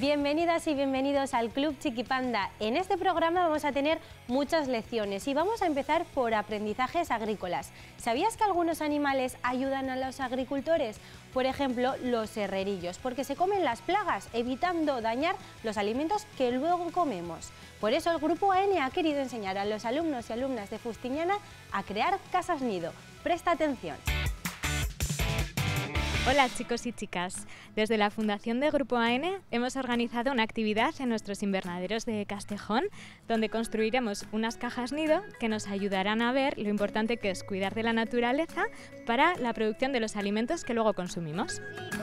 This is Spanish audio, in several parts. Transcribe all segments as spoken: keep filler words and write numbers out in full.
Bienvenidas y bienvenidos al Club Chiquipanda. En este programa vamos a tener muchas lecciones y vamos a empezar por aprendizajes agrícolas. ¿Sabías que algunos animales ayudan a los agricultores? Por ejemplo, los herrerillos, porque se comen las plagas, evitando dañar los alimentos que luego comemos. Por eso el Grupo A N ha querido enseñar a los alumnos y alumnas de Fustiñana a crear casas nido. Presta atención. Hola chicos y chicas, desde la Fundación de Grupo A N hemos organizado una actividad en nuestros invernaderos de Castejón, donde construiremos unas cajas nido que nos ayudarán a ver lo importante que es cuidar de la naturaleza para la producción de los alimentos que luego consumimos.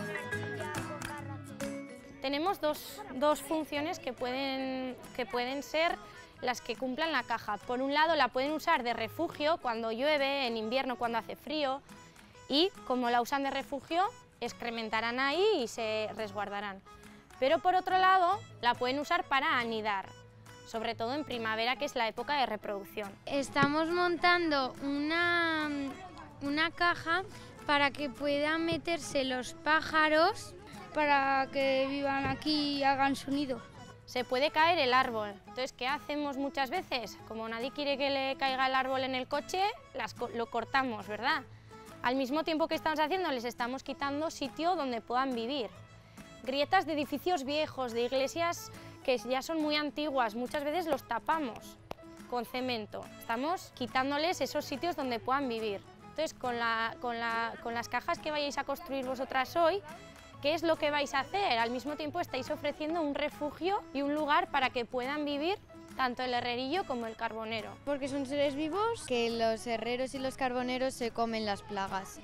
Tenemos dos, dos funciones que pueden, que pueden ser las que cumplan la caja. Por un lado la pueden usar de refugio cuando llueve, en invierno cuando hace frío, y como la usan de refugio, excrementarán ahí y se resguardarán. Pero por otro lado, la pueden usar para anidar, sobre todo en primavera, que es la época de reproducción. Estamos montando una, una caja para que puedan meterse los pájaros, para que vivan aquí y hagan su nido. Se puede caer el árbol, entonces ¿qué hacemos muchas veces? Como nadie quiere que le caiga el árbol en el coche, las, lo cortamos, ¿verdad? Al mismo tiempo que estamos haciendo, les estamos quitando sitio donde puedan vivir. Grietas de edificios viejos, de iglesias que ya son muy antiguas, muchas veces los tapamos con cemento. Estamos quitándoles esos sitios donde puedan vivir. Entonces, con, la, con, la, con las cajas que vayáis a construir vosotras hoy, ¿qué es lo que vais a hacer? Al mismo tiempo estáis ofreciendo un refugio y un lugar para que puedan vivir tanto el herrerillo como el carbonero. Porque son seres vivos que los herreros y los carboneros se comen las plagas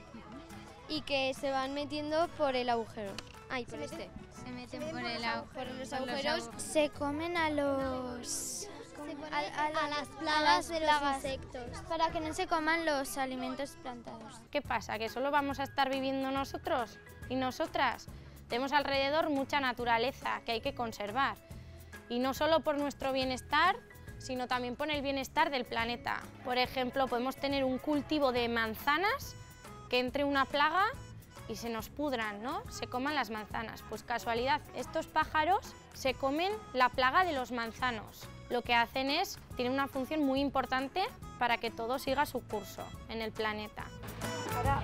y que se van metiendo por el agujero. Ay, por este. Se meten por, el agu por los por agujeros. Los se comen a los a, a, a las plagas, a las de plagas. los insectos para que no se coman los alimentos plantados. ¿Qué pasa? ¿Que solo vamos a estar viviendo nosotros y nosotras? Tenemos alrededor mucha naturaleza que hay que conservar. Y no solo por nuestro bienestar, sino también por el bienestar del planeta. Por ejemplo, podemos tener un cultivo de manzanas, que entre una plaga y se nos pudran, ¿no? Se coman las manzanas. Pues casualidad, estos pájaros se comen la plaga de los manzanos. Lo que hacen es, tienen una función muy importante para que todo siga su curso en el planeta. Ahora,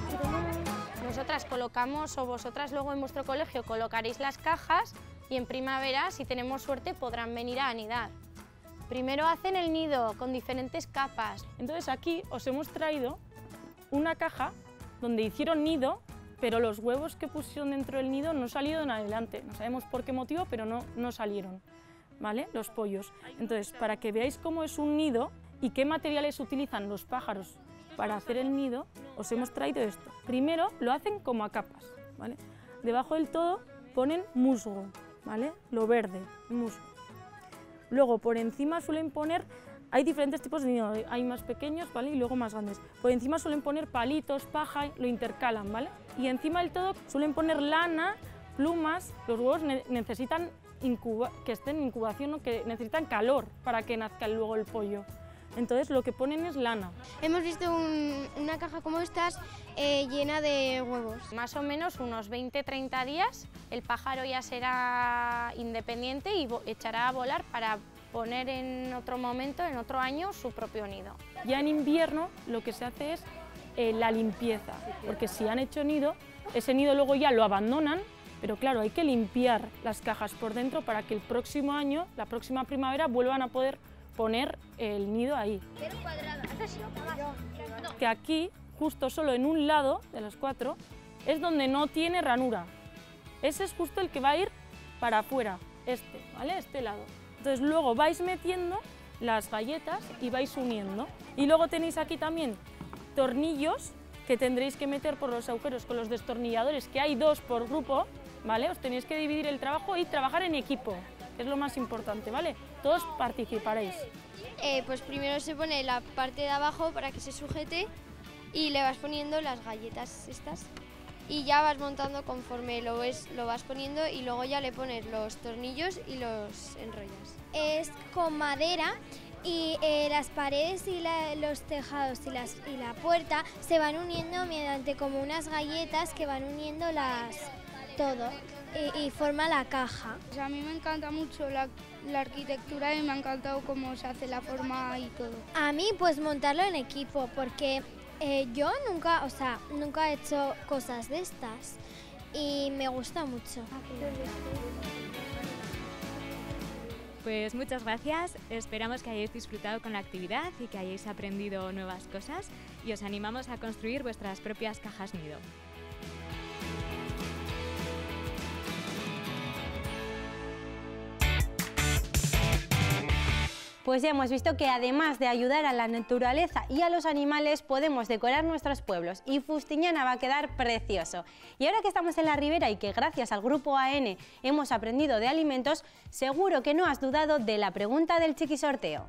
nosotras colocamos, o vosotras luego en vuestro colegio colocaréis las cajas, y en primavera, si tenemos suerte, podrán venir a anidar. Primero hacen el nido con diferentes capas. Entonces aquí os hemos traído una caja donde hicieron nido, pero los huevos que pusieron dentro del nido no salieron adelante. No sabemos por qué motivo, pero no, no salieron, ¿vale? Los pollos. Entonces, para que veáis cómo es un nido y qué materiales utilizan los pájaros para hacer el nido, os hemos traído esto. Primero lo hacen como a capas, ¿vale? Debajo del todo ponen musgo, ¿vale? Lo verde, musgo. Luego por encima suelen poner, hay diferentes tipos de nido, hay más pequeños, ¿vale? Y luego más grandes. Por encima suelen poner palitos, paja, lo intercalan, ¿vale? Y encima del todo suelen poner lana, plumas. Los huevos ne necesitan incuba que estén en incubación, ¿no? Que necesitan calor para que nazca luego el pollo. Entonces lo que ponen es lana. Hemos visto un, una caja como estas eh, llena de huevos. Más o menos unos veinte a treinta días el pájaro ya será independiente y echará a volar para poner en otro momento, en otro año, su propio nido. Ya en invierno lo que se hace es eh, la limpieza, porque si han hecho nido, ese nido luego ya lo abandonan, pero claro, hay que limpiar las cajas por dentro para que el próximo año, la próxima primavera, vuelvan a poder poner el nido ahí. Que aquí, justo solo en un lado de los cuatro, es donde no tiene ranura. Ese es justo el que va a ir para afuera, este, ¿vale? Este lado. Entonces luego vais metiendo las galletas y vais uniendo. Y luego tenéis aquí también tornillos que tendréis que meter por los agujeros con los destornilladores, que hay dos por grupo, ¿vale? Os tenéis que dividir el trabajo y trabajar en equipo, que es lo más importante, ¿vale? Todos participaréis. Eh, pues primero se pone la parte de abajo para que se sujete y le vas poniendo las galletas estas y ya vas montando conforme lo, ves, lo vas poniendo y luego ya le pones los tornillos y los enrollas. Es con madera y eh, las paredes y la, los tejados y, las, y la puerta se van uniendo mediante como unas galletas que van uniendo las todo. y, y forma la caja. Pues a mí me encanta mucho la, la arquitectura y me ha encantado cómo se hace la forma y todo. A mí pues montarlo en equipo, porque eh, yo nunca, o sea, nunca he hecho cosas de estas y me gusta mucho. Pues muchas gracias, esperamos que hayáis disfrutado con la actividad y que hayáis aprendido nuevas cosas y os animamos a construir vuestras propias cajas nido. Pues ya hemos visto que además de ayudar a la naturaleza y a los animales, podemos decorar nuestros pueblos y Fustiñana va a quedar precioso. Y ahora que estamos en la ribera y que gracias al Grupo A N hemos aprendido de alimentos, seguro que no has dudado de la pregunta del chiquisorteo.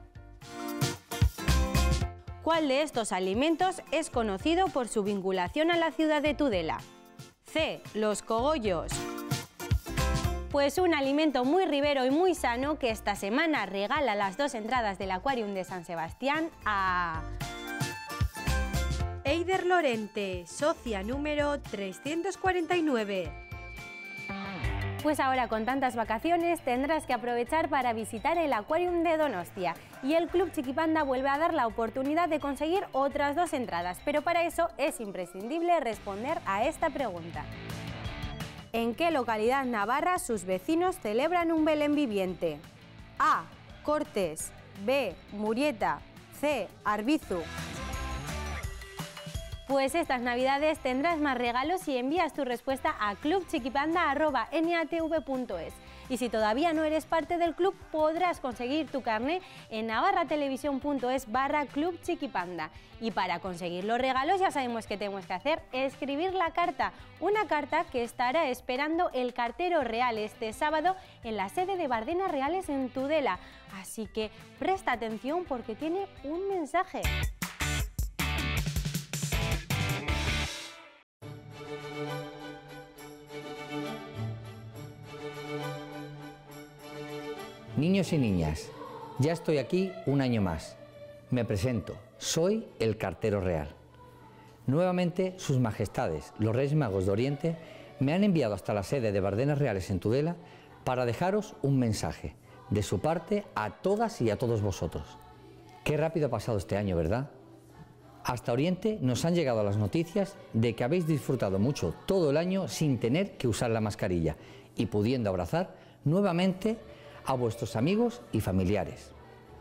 ¿Cuál de estos alimentos es conocido por su vinculación a la ciudad de Tudela? C. Los cogollos. Pues un alimento muy ribero y muy sano que esta semana regala las dos entradas del Aquarium de San Sebastián a Eider Lorente, socia número trescientos cuarenta y nueve. Pues ahora con tantas vacaciones tendrás que aprovechar para visitar el Aquarium de Donostia y el Club Chiquipanda vuelve a dar la oportunidad de conseguir otras dos entradas, pero para eso es imprescindible responder a esta pregunta. ¿En qué localidad navarra sus vecinos celebran un Belén viviente? A. Cortes, B. Murieta, C. Arbizu. Pues estas navidades tendrás más regalos si envías tu respuesta a club chiquipanda arroba n a t v punto es. Y si todavía no eres parte del club, podrás conseguir tu carné en navarratelevisión.es barra Club Chiquipanda. Y para conseguir los regalos ya sabemos qué tenemos que hacer, escribir la carta. Una carta que estará esperando el cartero real este sábado en la sede de Bardenas Reales en Tudela. Así que presta atención porque tiene un mensaje. Niños y niñas, ya estoy aquí un año más. Me presento, soy el cartero real. Nuevamente, sus majestades, los Reyes Magos de Oriente, me han enviado hasta la sede de Bardenas Reales en Tudela para dejaros un mensaje, de su parte a todas y a todos vosotros. Qué rápido ha pasado este año, ¿verdad? Hasta Oriente nos han llegado las noticias de que habéis disfrutado mucho todo el año sin tener que usar la mascarilla y pudiendo abrazar nuevamente a vuestros amigos y familiares.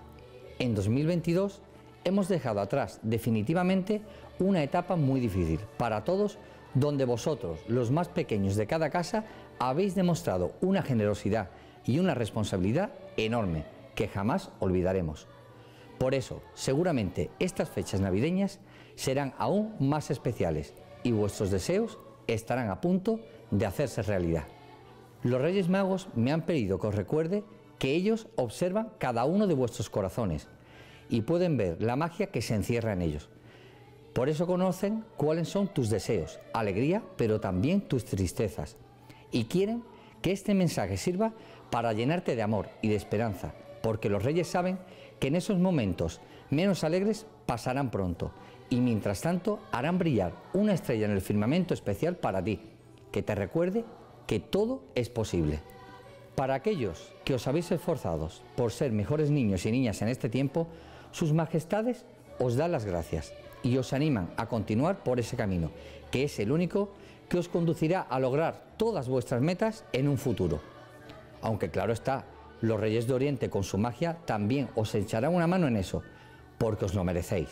En dos mil veintidós hemos dejado atrás definitivamente una etapa muy difícil para todos, donde vosotros, los más pequeños de cada casa, habéis demostrado una generosidad y una responsabilidad enorme que jamás olvidaremos. Por eso, seguramente estas fechas navideñas serán aún más especiales y vuestros deseos estarán a punto de hacerse realidad. Los Reyes Magos me han pedido que os recuerde que ellos observan cada uno de vuestros corazones y pueden ver la magia que se encierra en ellos. Por eso conocen cuáles son tus deseos, alegría, pero también tus tristezas. Y quieren que este mensaje sirva para llenarte de amor y de esperanza, porque los Reyes saben que en esos momentos menos alegres pasarán pronto y mientras tanto harán brillar una estrella en el firmamento especial para ti, que te recuerde que todo es posible. Para aquellos que os habéis esforzado por ser mejores niños y niñas en este tiempo, sus majestades os dan las gracias y os animan a continuar por ese camino, que es el único que os conducirá a lograr todas vuestras metas en un futuro. Aunque claro está, los Reyes de Oriente con su magia también os echarán una mano en eso, porque os lo merecéis.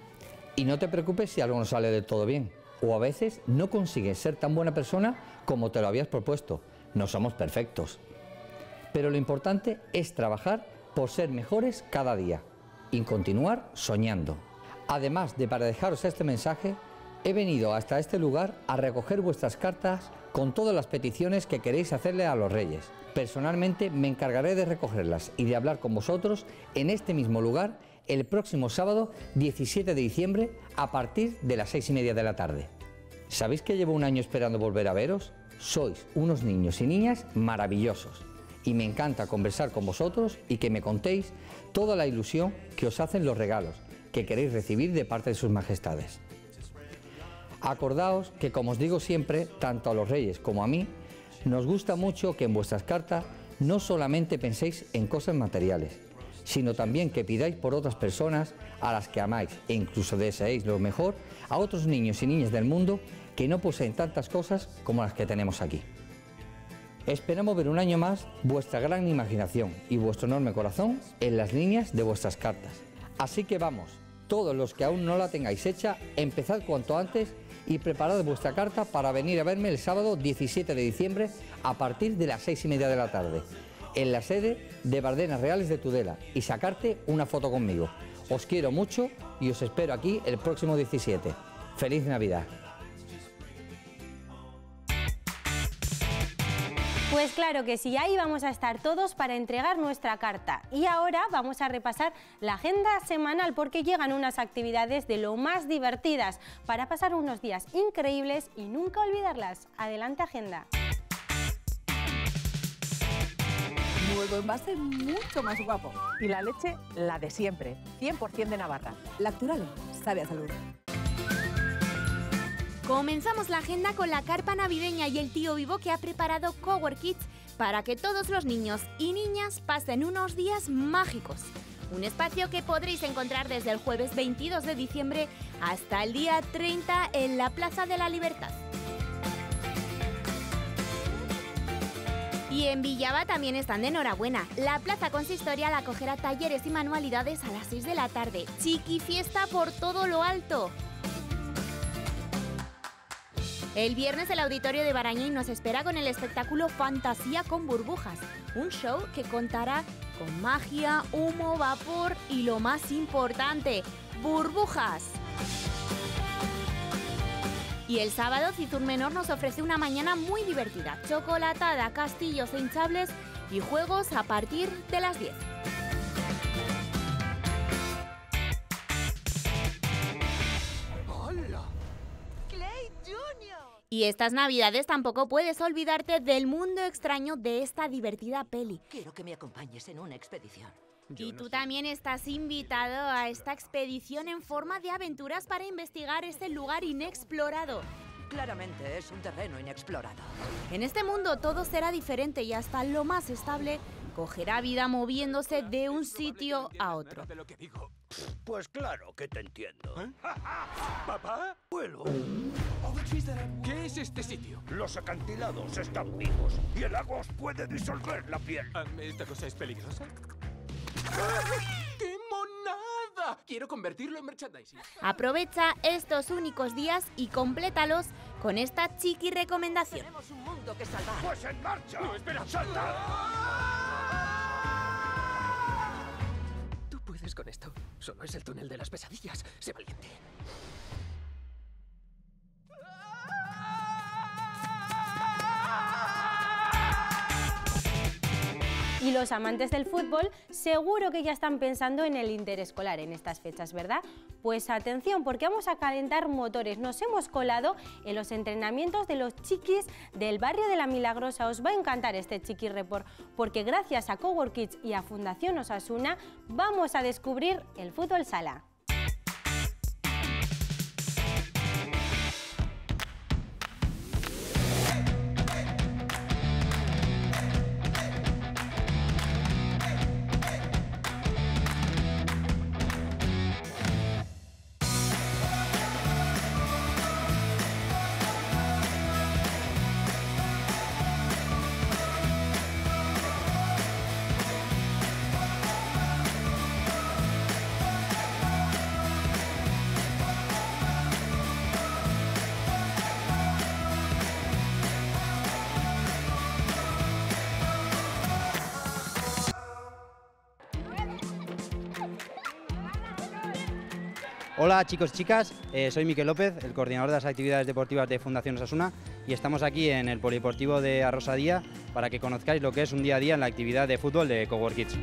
Y no te preocupes si algo no sale del todo bien, o a veces no consigues ser tan buena persona como te lo habías propuesto. No somos perfectos. Pero lo importante es trabajar por ser mejores cada día y continuar soñando. Además de para dejaros este mensaje, he venido hasta este lugar a recoger vuestras cartas con todas las peticiones que queréis hacerle a los Reyes. Personalmente me encargaré de recogerlas y de hablar con vosotros en este mismo lugar el próximo sábado diecisiete de diciembre a partir de las seis y media de la tarde. ¿Sabéis que llevo un año esperando volver a veros? Sois unos niños y niñas maravillosos y me encanta conversar con vosotros y que me contéis toda la ilusión que os hacen los regalos que queréis recibir de parte de sus majestades. Acordaos que, como os digo siempre, tanto a los Reyes como a mí, Nos gusta mucho que en vuestras cartas no solamente penséis en cosas materiales, sino también que pidáis por otras personas a las que amáis e incluso deseéis lo mejor a otros niños y niñas del mundo que no poseen tantas cosas como las que tenemos aquí. Esperamos ver un año más vuestra gran imaginación y vuestro enorme corazón en las líneas de vuestras cartas. Así que vamos, todos los que aún no la tengáis hecha, empezad cuanto antes y preparad vuestra carta para venir a verme el sábado diecisiete de diciembre a partir de las seis y media de la tarde, en la sede de Bardenas Reales de Tudela, y sacarte una foto conmigo. Os quiero mucho y os espero aquí el próximo diecisiete. ¡Feliz Navidad! Pues claro que sí, ahí vamos a estar todos para entregar nuestra carta. Y ahora vamos a repasar la agenda semanal porque llegan unas actividades de lo más divertidas para pasar unos días increíbles y nunca olvidarlas. Adelante, agenda. Nuevo envase mucho más guapo. Y la leche, la de siempre, cien por cien de Navarra. Lacturale, sabe a salud. Comenzamos la agenda con la carpa navideña y el tío vivo que ha preparado Cowork Kids para que todos los niños y niñas pasen unos días mágicos. Un espacio que podréis encontrar desde el jueves veintidós de diciembre hasta el día treinta en la Plaza de la Libertad. Y en Villava también están de enhorabuena. La plaza consistorial acogerá talleres y manualidades a las seis de la tarde. Chiqui fiesta por todo lo alto. El viernes el Auditorio de Barañáin nos espera con el espectáculo Fantasía con burbujas, un show que contará con magia, humo, vapor y lo más importante, burbujas. Y el sábado Cizur Menor nos ofrece una mañana muy divertida, chocolatada, castillos e hinchables y juegos a partir de las diez. Y estas navidades tampoco puedes olvidarte del mundo extraño de esta divertida peli. Quiero que me acompañes en una expedición. Y tú también estás invitado a esta expedición en forma de aventuras para investigar este lugar inexplorado. Claramente es un terreno inexplorado. En este mundo todo será diferente y hasta lo más estable cogerá vida moviéndose de un sitio a otro. Pues claro que te entiendo. ¿Eh? ¿Papá? Vuelo. ¿Qué es este sitio? Los acantilados están vivos y el agua os puede disolver la piel. ¿Esta cosa es peligrosa? ¡Qué monada! Quiero convertirlo en merchandising. Aprovecha estos únicos días y complétalos con esta chiqui recomendación. Tenemos un mundo que salvar. ¡Pues en marcha! ¡No, espera! ¡Salta! Tú puedes con esto. Solo es el túnel de las pesadillas. Sé valiente. Y los amantes del fútbol seguro que ya están pensando en el interescolar en estas fechas, ¿verdad? Pues atención, porque vamos a calentar motores. Nos hemos colado en los entrenamientos de los chiquis del barrio de La Milagrosa. Os va a encantar este Chiqui Report, porque gracias a Cowork Kids y a Fundación Osasuna vamos a descubrir el fútbol sala. Hola chicos y chicas, eh, soy Miquel López, el coordinador de las actividades deportivas de Fundación Osasuna, y estamos aquí en el Polideportivo de Arrosadía para que conozcáis lo que es un día a día en la actividad de fútbol de Cowork Kids.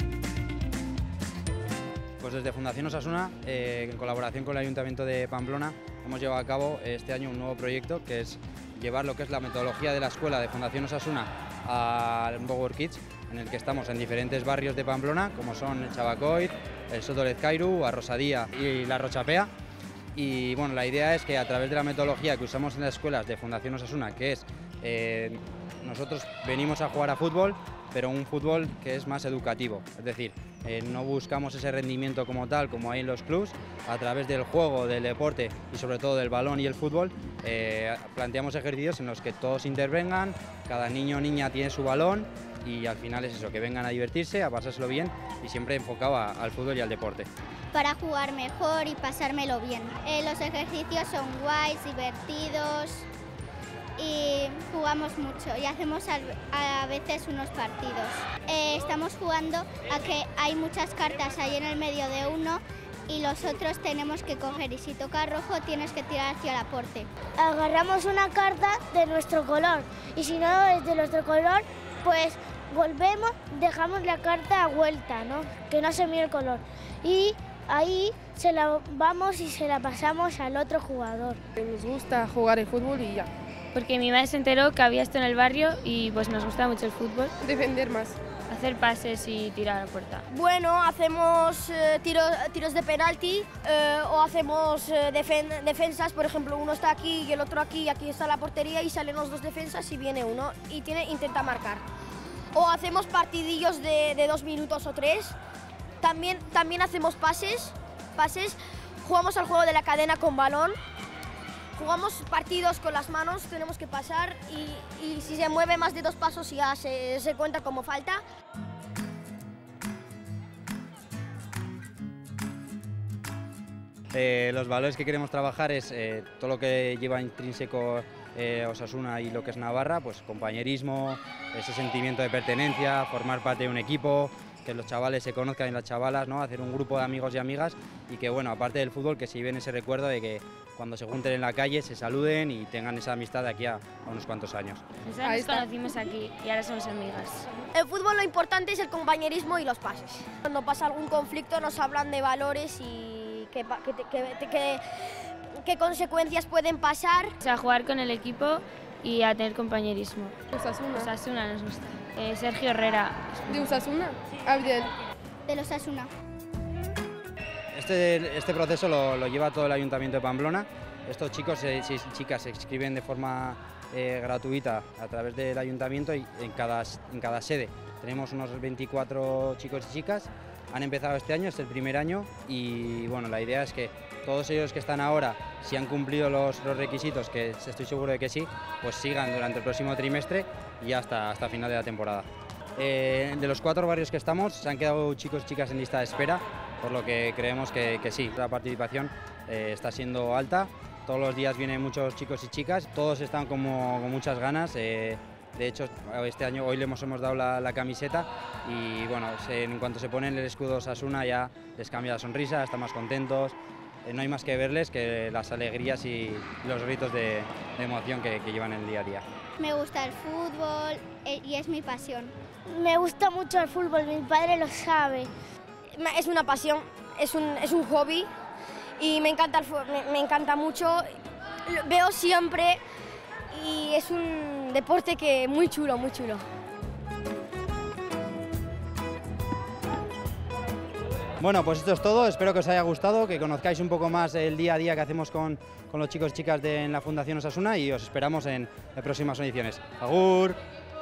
Pues desde Fundación Osasuna, eh, en colaboración con el Ayuntamiento de Pamplona, hemos llevado a cabo este año un nuevo proyecto que es llevar lo que es la metodología de la escuela de Fundación Osasuna al Cowork Kids, en el que estamos en diferentes barrios de Pamplona, como son el Chabacoit, el Soto de Lezcairu, Arrosadía y la Rochapea. Y bueno, la idea es que a través de la metodología que usamos en las escuelas de Fundación Osasuna, que es Eh, nosotros venimos a jugar a fútbol, pero un fútbol que es más educativo, es decir, eh, no buscamos ese rendimiento como tal, como hay en los clubs, a través del juego, del deporte y sobre todo del balón y el fútbol, eh, planteamos ejercicios en los que todos intervengan, cada niño o niña tiene su balón y al final es eso, que vengan a divertirse, a pasárselo bien y siempre enfocado a, al fútbol y al deporte. Para jugar mejor y pasármelo bien. Eh, los ejercicios son guays, divertidos y jugamos mucho y hacemos a, a veces unos partidos. Eh, estamos jugando a que hay muchas cartas ahí en el medio de uno y los otros tenemos que coger y si toca rojo tienes que tirar hacia el aporte. Agarramos una carta de nuestro color y si no es de nuestro color, pues volvemos, dejamos la carta a vuelta, ¿no? Que no se mire el color. Y ahí se la vamos y se la pasamos al otro jugador. Nos gusta jugar el fútbol y ya. Porque mi madre se enteró que había esto en el barrio y pues nos gusta mucho el fútbol. Defender más. Hacer pases y tirar a la puerta. Bueno, hacemos eh, tiro, tiros de penalti eh, o hacemos eh, defen defensas, por ejemplo, uno está aquí y el otro aquí, aquí está la portería y salen los dos defensas y viene uno y tiene, intenta marcar. O hacemos partidillos de, de dos minutos o tres. También, también hacemos pases, pases, jugamos al juego de la cadena con balón. Jugamos partidos con las manos, tenemos que pasar y, y si se mueve más de dos pasos ya se, se cuenta como falta. Eh, los valores que queremos trabajar es eh, todo lo que lleva intrínseco eh, Osasuna y lo que es Navarra, pues compañerismo, ese sentimiento de pertenencia, formar parte de un equipo, que los chavales se conozcan y las chavalas, ¿no? Hacer un grupo de amigos y amigas y que, bueno, aparte del fútbol, que se lleven ese recuerdo de que cuando se junten en la calle se saluden y tengan esa amistad de aquí a, a unos cuantos años. Nosotros nos conocimos aquí y ahora somos amigas. En fútbol lo importante es el compañerismo y los pases. Cuando pasa algún conflicto nos hablan de valores y qué, qué, qué, qué, qué consecuencias pueden pasar. O sea, jugar con el equipo y a tener compañerismo. Osasuna. Osasuna nos gusta. Eh, Sergio Herrera. ¿De Osasuna? Abdel. De los Osasuna. Este, este proceso lo, lo lleva todo el Ayuntamiento de Pamplona. Estos chicos y chicas se inscriben de forma eh, gratuita a través del Ayuntamiento y en cada, en cada sede. Tenemos unos veinticuatro chicos y chicas. Han empezado este año, es el primer año y bueno, la idea es que todos ellos que están ahora, si han cumplido los, los requisitos, que estoy seguro de que sí, pues sigan durante el próximo trimestre y hasta, hasta final de la temporada. Eh, de los cuatro barrios que estamos, se han quedado chicos y chicas en lista de espera, por lo que creemos que, que sí, la participación eh, está siendo alta. Todos los días vienen muchos chicos y chicas, todos están como, con muchas ganas. Eh, de hecho, este año, hoy les hemos, hemos dado la, la camiseta y bueno, se, en cuanto se ponen el escudo Osasuna ya les cambia la sonrisa, están más contentos. Eh, no hay más que verles que las alegrías y los gritos de, de emoción que, que llevan el día a día. Me gusta el fútbol y es mi pasión. Me gusta mucho el fútbol, mi padre lo sabe. Es una pasión, es un, es un hobby y me encanta, el, me, me encanta mucho. Lo veo siempre y es un deporte que muy chulo, muy chulo. Bueno, pues esto es todo, espero que os haya gustado, que conozcáis un poco más el día a día que hacemos con, con los chicos y chicas de en la Fundación Osasuna y os esperamos en las próximas ediciones. ¡Agur!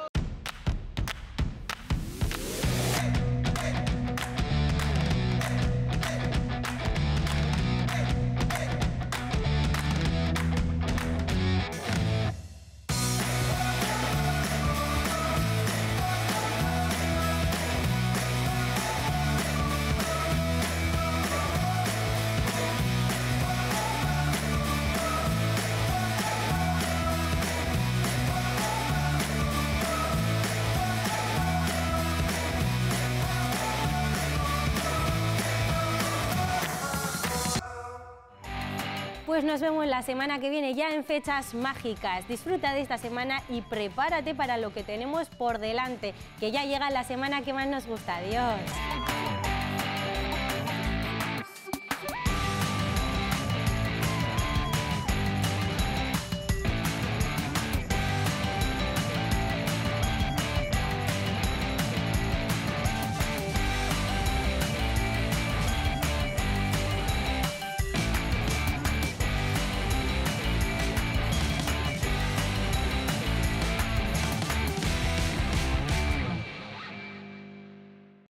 Pues nos vemos la semana que viene ya en Fechas Mágicas. Disfruta de esta semana y prepárate para lo que tenemos por delante, que ya llega la semana que más nos gusta. Adiós.